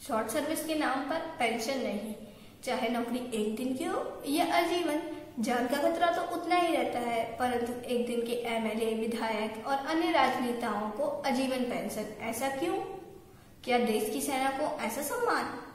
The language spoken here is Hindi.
शॉर्ट सर्विस के नाम पर पेंशन नहीं, चाहे नौकरी एक दिन की हो या आजीवन। जान का खतरा तो उतना ही रहता है, परंतु एक दिन के एमएलए, विधायक और अन्य राजनेताओं को आजीवन पेंशन। ऐसा क्यों? क्या देश की सेना को ऐसा सम्मान?